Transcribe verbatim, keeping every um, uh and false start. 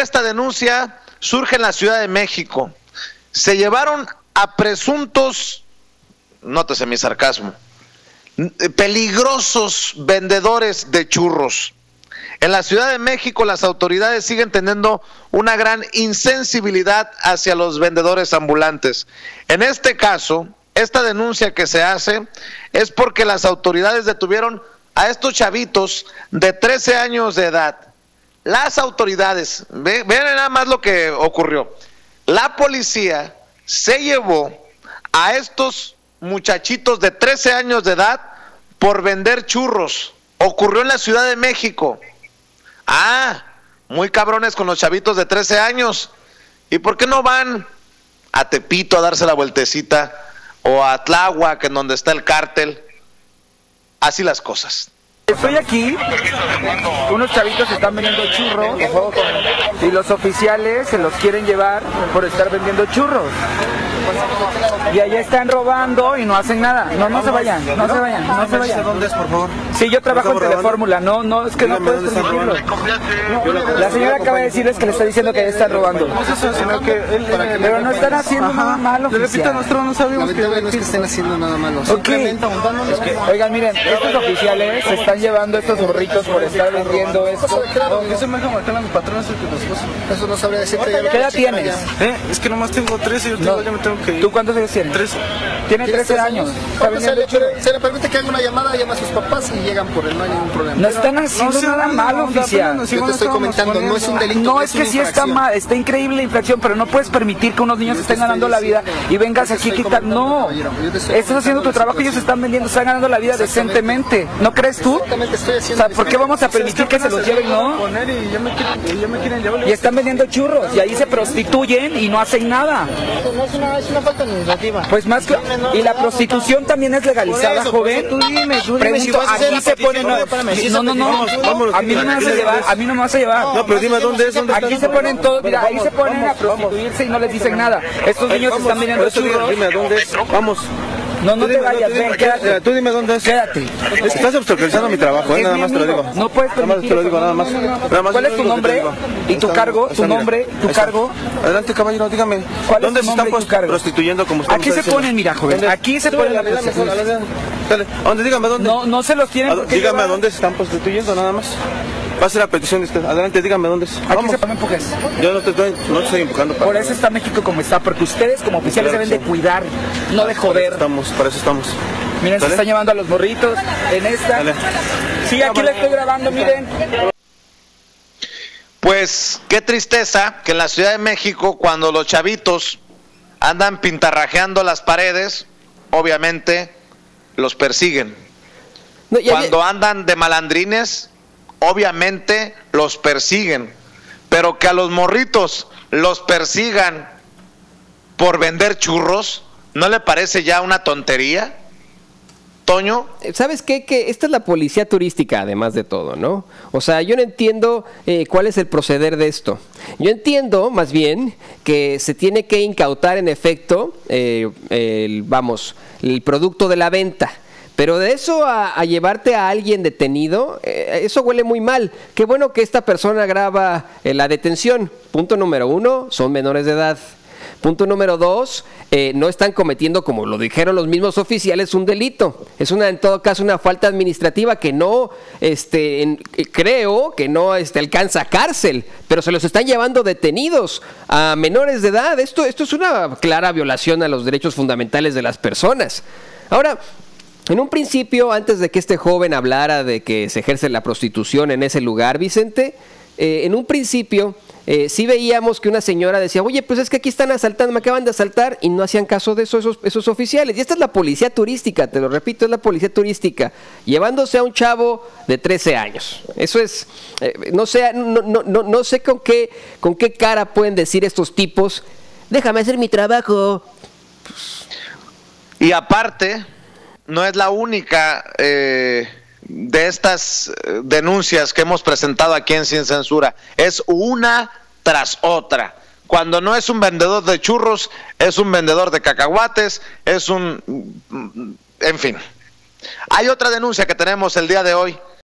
esta denuncia surge en la Ciudad de México. Se llevaron a presuntos, nótese mi sarcasmo, peligrosos vendedores de churros. En la Ciudad de México las autoridades siguen teniendo una gran insensibilidad hacia los vendedores ambulantes. En este caso, esta denuncia que se hace es porque las autoridades detuvieron a estos chavitos de trece años de edad. Las autoridades, ve, vean nada más lo que ocurrió. La policía se llevó a estos muchachitos de trece años de edad por vender churros. Ocurrió en la Ciudad de México. Ah, muy cabrones con los chavitos de trece años. ¿Y por qué no van a Tepito a darse la vueltecita? O a Tláhuac, en donde está el cártel. Así las cosas. Estoy aquí, unos chavitos están vendiendo churros y los oficiales se los quieren llevar por estar vendiendo churros. Y allá están robando y no hacen nada. No, no se vayan, no se vayan, no se vayan. ¿Dónde es, por favor? Sí, yo trabajo en Telefórmula, no, no, es que no puedes permitirlo. La señora acaba de decirles que le está diciendo que ya están robando. No es eso, sino que él, pero no están haciendo ajá, nada malo, le repito, nosotros no sabemos que, no es que estén haciendo nada malo. Okay. Es que, oigan, miren, estos oficiales se están llevando estos burritos por estar vendiendo esto. Eso me deja marcar a mi patrón, eso que los cosas. Eso no sabría decirte. ¿Qué edad tienes? ¿Eh? Es que nomás tengo trece, yo tengo, No. ya me tengo que ir. ¿Tú cuántos años tienes? trece. Tiene trece años. Está Se vendiendo le, churros. se le permite que haga una llamada, llama a sus papás y llegan por él, no hay ningún problema. No están haciendo No sé, nada no, malo, no, oficial. no, Yo te estoy comentando, no es un delito. No, no es que una sí está infracción. mal, está increíble la infracción, pero no puedes permitir que unos niños Yo estén te estoy ganando la vida diciendo, y vengas yo te aquí a estoy quitar. comentando, No, caballero, yo te estoy estás haciendo tu comentando la trabajo, ellos situación. están vendiendo, están ganando la vida Exactamente. decentemente. ¿No crees tú? Exactamente, estoy O haciendo. sea, ¿por qué vamos a permitir que se los lleven, no? Poner y ya me quieren, ya me quieren llevar. Y están vendiendo churros y ahí se prostituyen y no hacen nada. No es una, es una falta administrativa. Pues más que... Y la prostitución también es legalizada, joven. Tú dime, tú dime si Pregunto, vas a hacer aquí la se pone... No, petición, si no, no, no, Vamos, vámonos, a mí no me vas a llevar, a mí no me vas a llevar. No, pero dime dónde es, dónde está. Aquí se ponen todos, mira, ahí se ponen a prostituirse y no les dicen nada. Estos niños están vendiendo churros. Dime dónde es. Vamos. No, no Tú te dime, vayas, tú ven, dime, quédate. Tú dime dónde es. Quédate. Estás obstaculizando mi trabajo, eh, Es nada mi más te lo amigo. digo. No puedes Nada más te lo digo, nada más. Nada más ¿Cuál es lo tu único que te nombre? digo. ¿Y tu Está- cargo? está, ¿Tu mira. nombre? ¿Tu Ahí está. cargo? Adelante, caballero, dígame. ¿Cuál es ¿Dónde tu se nombre están y tu cargo? prostituyendo como usted Aquí me está se diciendo? ponen, mira, joven. ¿Dónde? Aquí se ponen a Dale, dale, mejor, prostituirse. dale, dale. ¿A dónde? Dígame dónde. No, no se los tienen ¿A por dó- qué Dígame a llevar. dónde se están prostituyendo, nada más. Va a ser la petición de usted. Adelante, dígame dónde es. Aquí Vamos. se ponen empujes. Yo no te estoy, no te estoy empujando para Por eso está México como está, porque ustedes como oficiales Claro que deben de sí. cuidar, no de Para eso joder. estamos, para eso estamos. Miren, se ¿Sale? están llevando a los morritos en esta. Dale. Sí, aquí le estoy grabando, miren. Pues qué tristeza que en la Ciudad de México, cuando los chavitos andan pintarrajeando las paredes, obviamente los persiguen. No, y ayer- Cuando andan de malandrines, obviamente los persiguen. Pero que a los morritos los persigan por vender churros, ¿no le parece ya una tontería? Toño. ¿Sabes qué? Que esta es la policía turística, además de todo, ¿no? O sea, yo no entiendo eh, cuál es el proceder de esto. Yo entiendo, más bien, que se tiene que incautar, en efecto, eh, el, vamos, el producto de la venta. Pero de eso a, a llevarte a alguien detenido, eh, eso huele muy mal. Qué bueno que esta persona graba eh, la detención. Punto número uno, son menores de edad. Punto número dos, eh, no están cometiendo, como lo dijeron los mismos oficiales, un delito. Es una, en todo caso, una falta administrativa que no, este, en, creo que no este, alcanza cárcel, pero se los están llevando detenidos a menores de edad. Esto, esto es una clara violación a los derechos fundamentales de las personas. Ahora, en un principio, antes de que este joven hablara de que se ejerce la prostitución en ese lugar, Vicente, eh, en un principio eh, sí veíamos que una señora decía, oye, pues es que aquí están asaltando, me acaban de asaltar, y no hacían caso de eso esos, esos oficiales. Y esta es la policía turística, te lo repito, es la policía turística, llevándose a un chavo de trece años. Eso es, eh, no sé, no, no, no, no sé con qué, con qué cara pueden decir estos tipos, déjame hacer mi trabajo. Y aparte, no es la única eh, de estas eh, denuncias que hemos presentado aquí en Sin Censura. Es una tras otra. Cuando no es un vendedor de churros, es un vendedor de cacahuates, es un... en fin. Hay otra denuncia que tenemos el día de hoy.